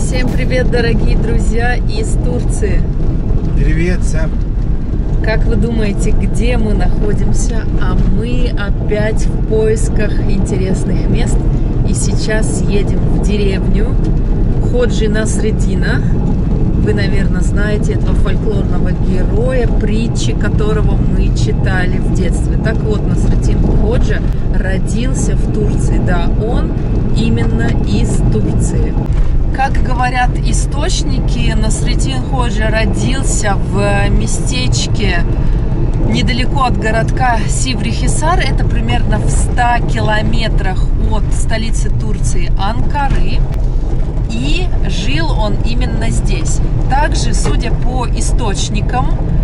Всем привет, дорогие друзья из Турции! Привет всем! Как вы думаете, где мы находимся? А мы опять в поисках интересных мест. И сейчас едем в деревню Ходжи Насреддина. Вы, наверное, знаете этого фольклорного героя, притчи которого мы читали в детстве. Так вот, Насреддин Ходжа родился в Турции. Да, он именно из Турции. Как говорят источники, Насреддин Ходжа родился в местечке недалеко от городка Сиври-Хисар. Это примерно в 100 километрах от столицы Турции Анкары. И жил он именно здесь. Также, судя по источникам,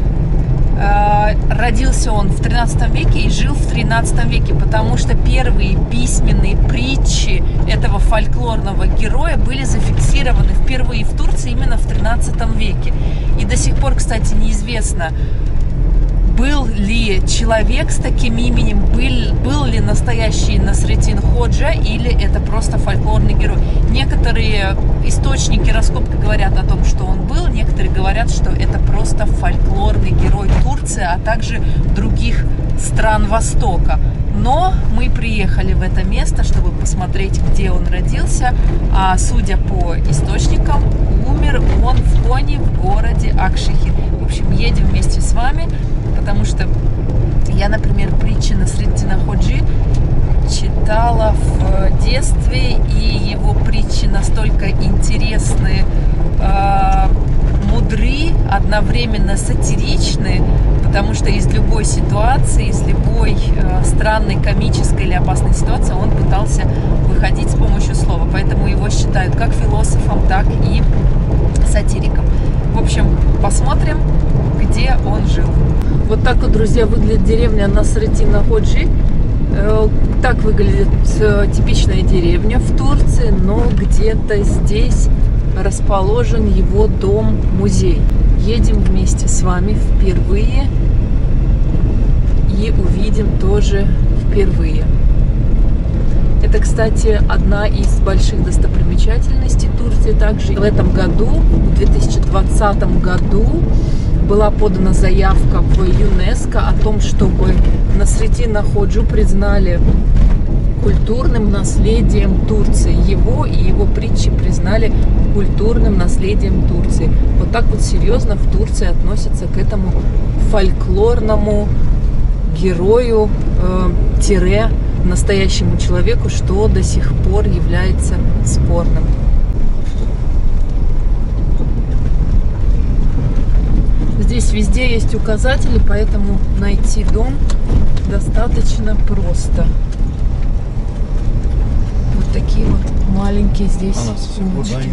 родился он в 13 веке и жил в 13 веке, потому что первые письменные притчи этого фольклорного героя были зафиксированы впервые в Турции именно в 13 веке. И до сих пор, кстати, неизвестно, был ли человек с таким именем, был ли настоящий Насреддин Ходжа, или это просто фольклорный герой. Некоторые источники раскопки говорят о том, что он был, некоторые говорят, что это просто фольклорный герой Турции, а также других стран Востока. Но мы приехали в это место, чтобы посмотреть, где он родился, а судя по источникам, умер он в Коне, в городе Акшехир. В общем, едем вместе с вами, потому что я, например, притчи Насреддина Ходжи читала в детстве, и его притчи настолько интересны, мудры, одновременно сатиричны, потому что из любой ситуации, из любой странной, комической или опасной ситуации он пытался выходить с помощью слова. Поэтому его считают как философом, так и сатириком. В общем, посмотрим, где он жил. Вот так вот, друзья, выглядит деревня Насреддина Ходжи. Так выглядит типичная деревня в Турции, но где-то здесь расположен его дом-музей. Едем вместе с вами впервые и увидим тоже впервые. Это, кстати, одна из больших достопримечательностей Турции. Также в этом году, в 2020 году, была подана заявка в ЮНЕСКО о том, чтобы Насреддина Ходжу признали культурным наследием Турции. Его и его притчи признали культурным наследием Турции. Вот так вот серьезно в Турции относятся к этому фольклорному герою, настоящему человеку, что до сих пор является спорным. Здесь везде есть указатели, поэтому найти дом достаточно просто. Вот такие вот маленькие здесь улочки.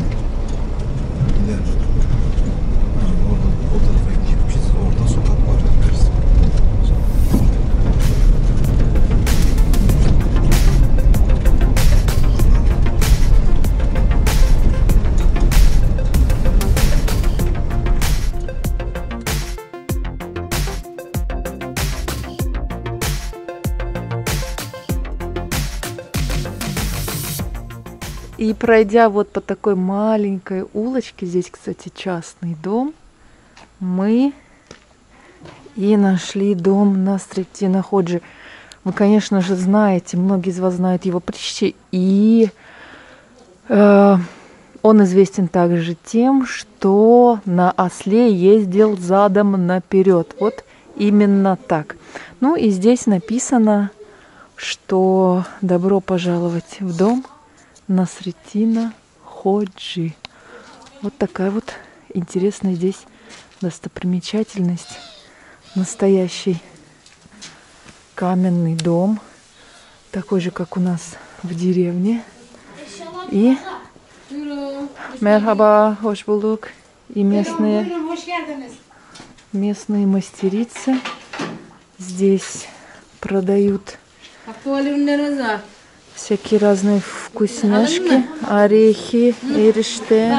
И пройдя вот по такой маленькой улочке, здесь, кстати, частный дом, мы и нашли дом Насреддина Ходжи. Вы, конечно же, знаете, многие из вас знают его притчи, и он известен также тем, что на осле ездил задом наперед. Вот именно так. Ну и здесь написано, что добро пожаловать в дом Насреддина Ходжи. Вот такая вот интересная здесь достопримечательность. Настоящий каменный дом, такой же, как у нас в деревне. И мерхаба, хош булдук. И местные мастерицы здесь продают всякие разные вкусняшки, орехи, эриште,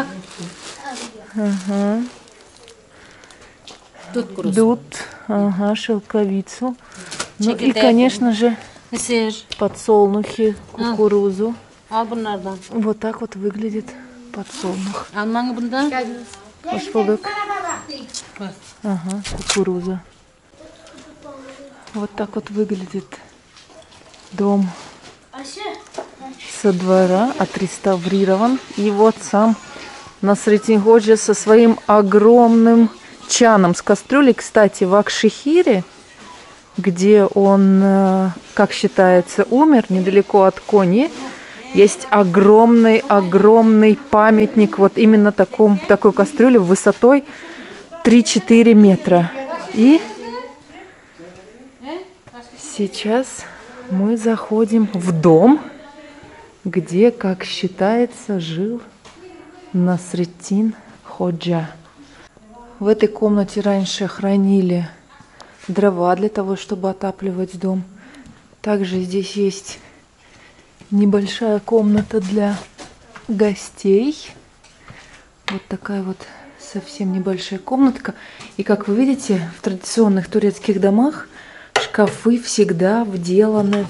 дуд, шелковицу. Ну и, конечно же, подсолнухи, кукурузу. Вот так вот выглядит подсолнух. Geldiniz. Hoş bulduk. Ага, кукуруза. Вот так вот выглядит дом со двора, отреставрирован. И вот сам Насретдин Ходжа со своим огромным чаном с кастрюлей. Кстати, в Акшихире, где он, как считается, умер, недалеко от Кони, есть огромный памятник вот именно такой кастрюли высотой 3-4 метра. И сейчас мы заходим в дом, где, как считается, жил Насретдин Ходжа. В этой комнате раньше хранили дрова для того, чтобы отапливать дом. Также здесь есть небольшая комната для гостей. Вот такая вот совсем небольшая комнатка. И как вы видите, в традиционных турецких домах шкафы всегда вделаны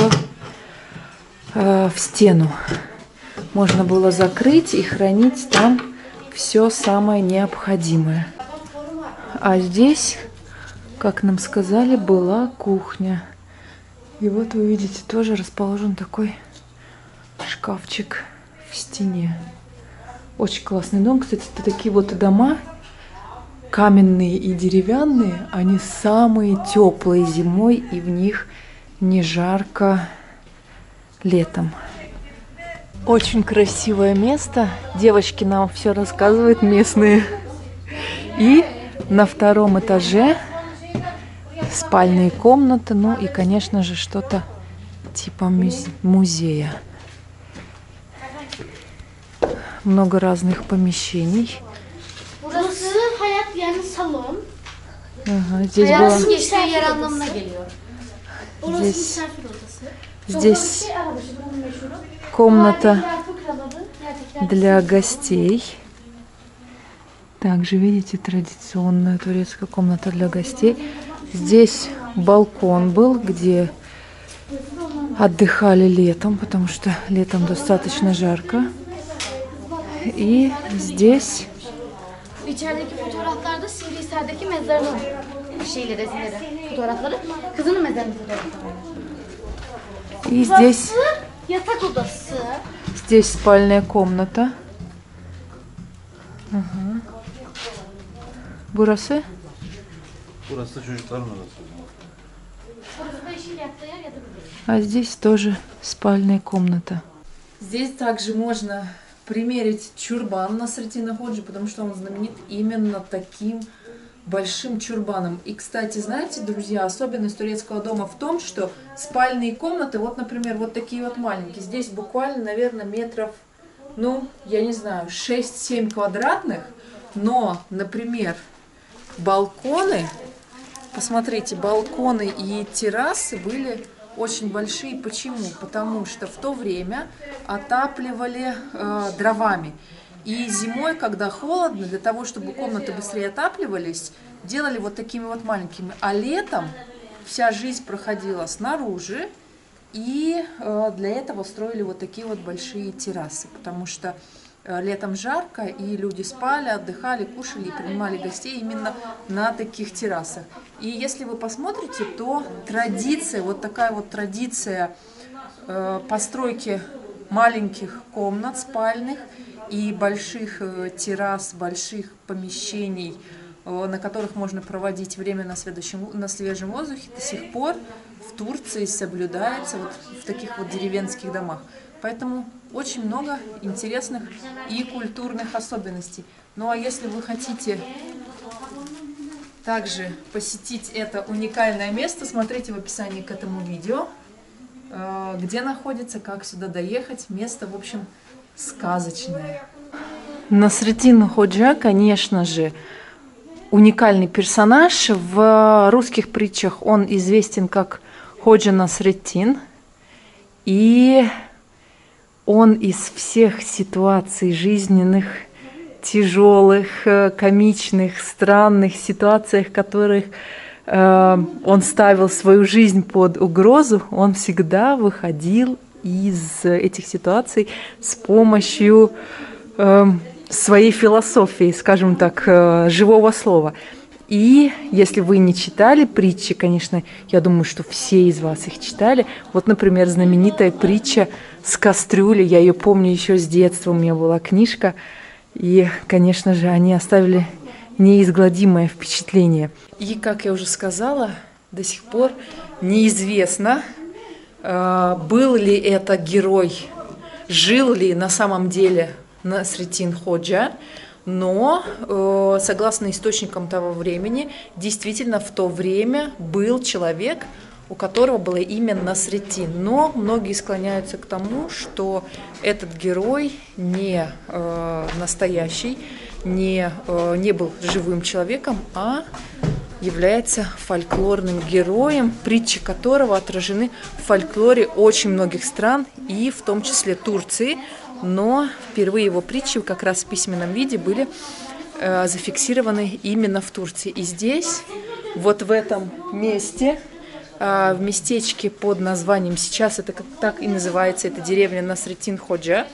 в стену. Можно было закрыть и хранить там все самое необходимое. А здесь, как нам сказали, была кухня. И вот вы видите, тоже расположен такой шкафчик в стене. Очень классный дом. Кстати, это такие вот дома, каменные и деревянные. Они самые теплые зимой, и в них не жарко летом. Очень красивое место. Девочки нам все рассказывают, местные. И на втором этаже спальные комнаты, ну и, конечно же, что-то типа музея. Много разных помещений. Ага, здесь было... Здесь комната для гостей. Также, видите, традиционная турецкая комната для гостей. Здесь балкон был, где отдыхали летом, потому что летом достаточно жарко. И здесь İçerideki fotoğraflarda Sivrihisar'daki mezarının resimleri, fotoğrafları. Kızının mezarının fotoğrafları. И здесь, Yatak odası. здесь спальная комната. Ага. Burası? Burası çocukların odası. Burası da işin yattığı yer ya da burası. А здесь тоже спальная комната. Здесь также можно примерить чурбан Насретдина Ходжи, потому что он знаменит именно таким большим чурбаном. И, кстати, знаете, друзья, особенность турецкого дома в том, что спальные комнаты, вот, например, вот такие вот маленькие, здесь буквально, наверное, метров, ну, я не знаю, 6-7 квадратных, но, например, балконы, посмотрите, балконы и террасы были очень большие. Почему? Потому что в то время отапливали дровами. И зимой, когда холодно, для того, чтобы комнаты быстрее отапливались, делали вот такими вот маленькими. А летом вся жизнь проходила снаружи, и для этого строили вот такие вот большие террасы. Потому что летом жарко, и люди спали, отдыхали, кушали и принимали гостей именно на таких террасах. И если вы посмотрите, то традиция, вот такая вот традиция постройки маленьких комнат спальных и больших террас, больших помещений, на которых можно проводить время на свежем воздухе, до сих пор в Турции соблюдается вот в таких вот деревенских домах. Поэтому очень много интересных и культурных особенностей. Ну а если вы хотите также посетить это уникальное место, смотрите в описании к этому видео, где находится, как сюда доехать. Место, в общем, сказочное. Насретдин Ходжа, конечно же, уникальный персонаж. В русских притчах он известен как Ходжа Насретдин. И он из всех ситуаций жизненных, тяжелых, комичных, странных ситуациях, в которых он ставил свою жизнь под угрозу, он всегда выходил из этих ситуаций с помощью своей философией, скажем так, живого слова. И если вы не читали притчи, конечно, я думаю, что все из вас их читали. Вот, например, знаменитая притча с кастрюлей. Я ее помню еще с детства, у меня была книжка. И, конечно же, они оставили неизгладимое впечатление. И, как я уже сказала, до сих пор неизвестно, был ли это герой, жил ли на самом деле Насреддин Ходжа, но, согласно источникам того времени, действительно в то время был человек, у которого было имя Насреддин. Но многие склоняются к тому, что этот герой не настоящий, не был живым человеком, а является фольклорным героем, притчи которого отражены в фольклоре очень многих стран, и в том числе Турции. Но впервые его притчи как раз в письменном виде были зафиксированы именно в Турции. И здесь, вот в этом месте, в местечке под названием, сейчас это так и называется, это деревня Насреддин Ходжа,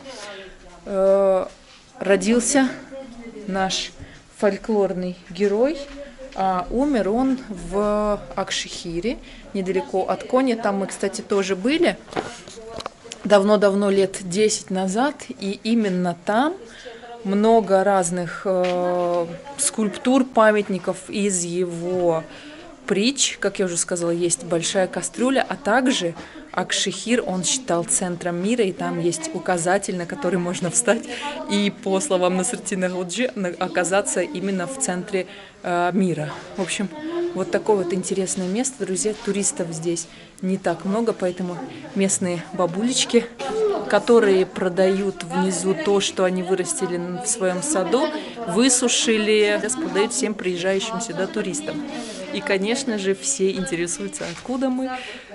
родился наш фольклорный герой. Умер он в Акшихире, недалеко от Кони. Там мы, кстати, тоже были давно-давно, лет 10 назад. И именно там много разных скульптур, памятников из его притч. Как я уже сказала, есть большая кастрюля, а также Акшихир, он считал центром мира, и там есть указатель, на который можно встать и, по словам Насреддина Ходжи, оказаться именно в центре мира. В общем, вот такое вот интересное место, друзья. Туристов здесь не так много, поэтому местные бабулечки, которые продают внизу то, что они вырастили в своем саду, высушили, продают всем приезжающим сюда туристам. И, конечно же, все интересуются, откуда мы,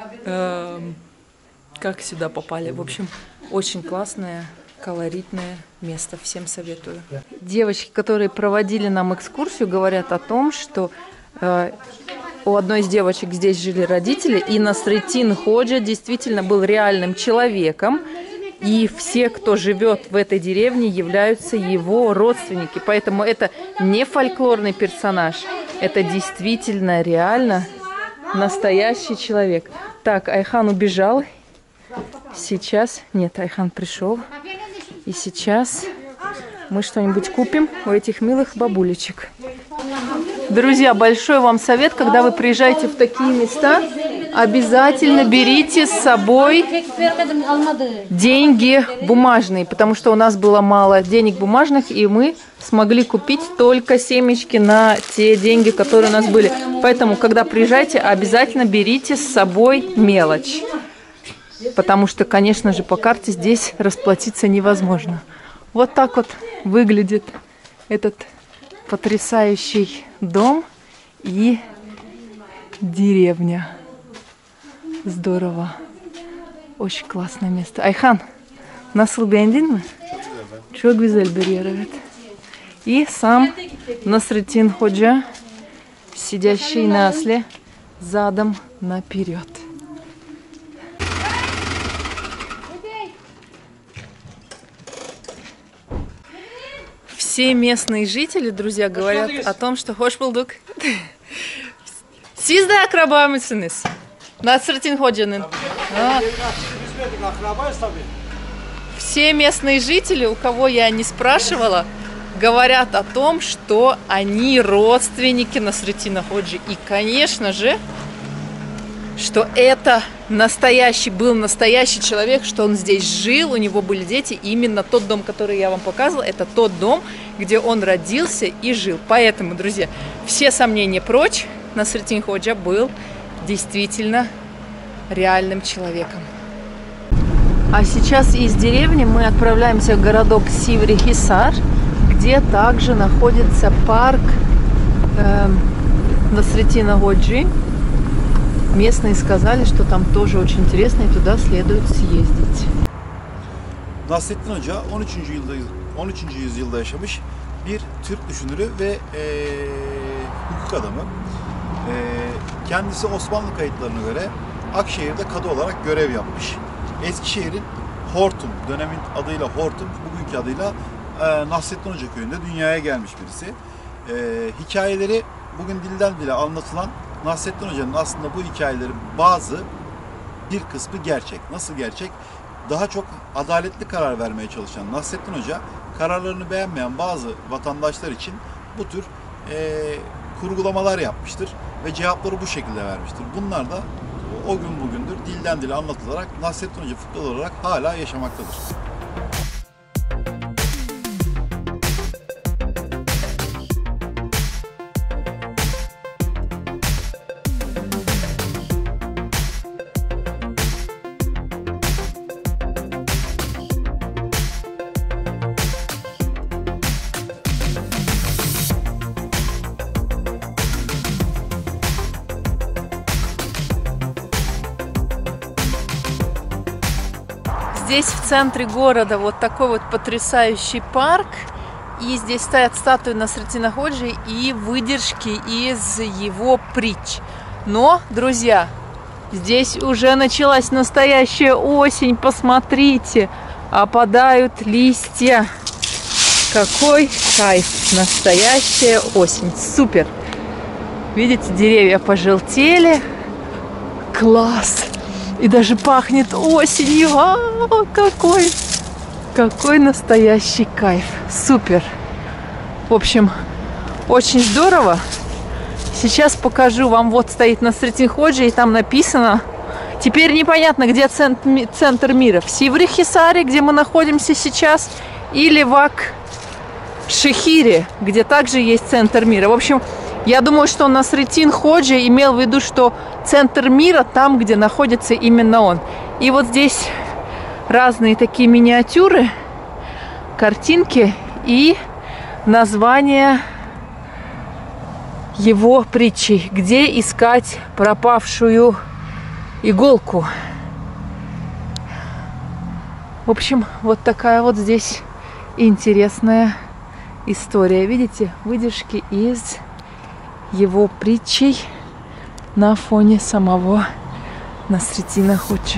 как сюда попали. В общем, очень классное, колоритное место. Всем советую. Девочки, которые проводили нам экскурсию, говорят о том, что у одной из девочек здесь жили родители, и Насреддин Ходжа действительно был реальным человеком, и все, кто живет в этой деревне, являются его родственники. Поэтому это не фольклорный персонаж, это действительно реально настоящий человек. Так, Айхан убежал. Сейчас... Нет, Айхан пришел. И сейчас мы что-нибудь купим у этих милых бабулечек. Друзья, большой вам совет, когда вы приезжаете в такие места, обязательно берите с собой деньги бумажные, потому что у нас было мало денег бумажных, и мы смогли купить только семечки на те деньги, которые у нас были. Поэтому, когда приезжаете, обязательно берите с собой мелочь, потому что, конечно же, по карте здесь расплатиться невозможно. Вот так вот выглядит этот потрясающий дом и деревня. Здорово. Очень классное место. Ayhan, nasıl beğendin mi? Çok güzel bir yer, evet. И сам Насреддин Ходжа, сидящий на осле, задом наперед. Все местные жители, друзья, говорят о том, что hoş bulduk. Siz de akraba mısınız? Насреддин Ходжa'nın. Все местные жители, у кого я не спрашивала, говорят о том, что они родственники Насреддина Ходжи. И, конечно же, что это был настоящий человек, что он здесь жил, у него были дети. И именно тот дом, который я вам показывала, это тот дом, где он родился и жил. Поэтому, друзья, все сомнения прочь. Насреддин Ходжа был действительно реальным человеком. А сейчас из деревни мы отправляемся в городок Сиври-Хисар, где также находится парк Насреддина Ходжи. Местные сказали, что там тоже очень интересно, и туда следует съездить. Nasreddin Hoca 13. yüzyılda yaşamış bir Türk düşünürü ve hukuk adamı. Kendisi Osmanlı kayıtlarına göre Akşehir'de kadı olarak görev yapmış. Eskişehir'in Hortum, dönemin adıyla Hortum, bugünkü adıyla Nasrettin Hoca köyünde dünyaya gelmiş birisi. Hikayeleri bugün dilden dile anlatılan Nasrettin Hoca'nın aslında bu hikayelerin bir kısmı gerçek. Nasıl gerçek? Daha çok adaletli karar vermeye çalışan Nasrettin Hoca, kararlarını beğenmeyen bazı vatandaşlar için bu tür kurgulamalar yapmıştır ve cevapları bu şekilde vermiştir. Bunlar da o gün bugündür dilden dile anlatılarak Nasrettin Hoca fıkralı olarak hala yaşamaktadır. Здесь в центре города вот такой вот потрясающий парк. И здесь стоят статуи Насретдина Ходжи и выдержки из его притч. Но, друзья, здесь уже началась настоящая осень. Посмотрите, опадают листья. Какой кайф! Настоящая осень. Супер! Видите, деревья пожелтели. Класс! И даже пахнет осенью. Какой настоящий кайф. Супер. В общем, очень здорово. Сейчас покажу вам. Вот стоит Насретдин Ходжа, и там написано. Теперь непонятно, где центр мира. В Сиври-Хисаре, где мы находимся сейчас, или в Ак-Шехире, где также есть центр мира. В общем, я думаю, что Насретдин Ходжа имел в виду, что центр мира там, где находится именно он. И вот здесь разные такие миниатюры, картинки и названия его притчи. Где искать пропавшую иголку. В общем, вот такая вот здесь интересная история. Видите, выдержки из его притчей на фоне самого Насретдина Ходжи.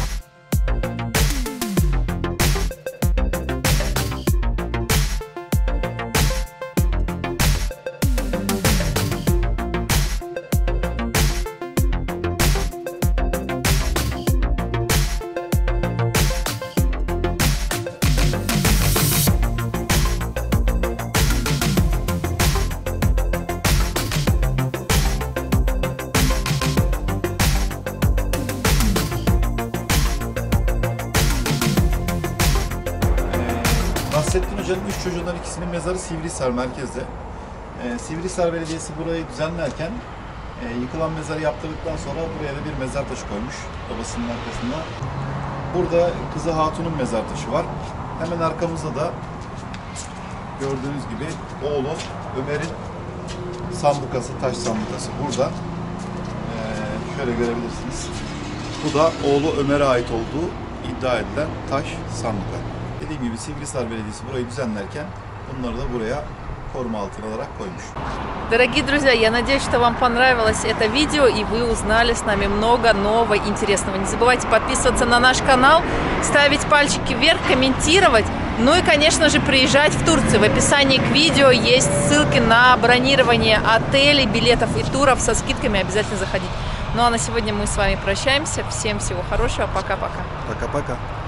Nasrettin Hoca'nın 3 çocuğundan ikisinin mezarı Sivrihisar merkezde. Sivrihisar Belediyesi burayı düzenlerken yıkılan mezarı yaptırdıktan sonra buraya da bir mezar taşı koymuş babasının arkasında. Burada kızı Hatun'un mezar taşı var. Hemen arkamızda da gördüğünüz gibi oğlu Ömer'in sambukası, taş sambukası burada. Şöyle görebilirsiniz. Bu da oğlu Ömer'e ait olduğu iddia edilen taş sambuka. Dediğim gibi Sivrihisar Belediyesi burayı düzenlerken bunları da buraya koruma altına alarak koymuş. Дорогие друзья, я надеюсь, что вам понравилось это видео и вы узнали с нами много нового интересного. Не забывайте подписываться на наш канал, ставить пальчики вверх, комментировать. Ну и, конечно же, приезжать в Турцию. В описании к видео есть ссылки на бронирование отелей, билетов и туров со скидками. Обязательно заходите. Ну а на сегодня мы с вами прощаемся. Всем всего хорошего. Пока-пока. Пока-пока.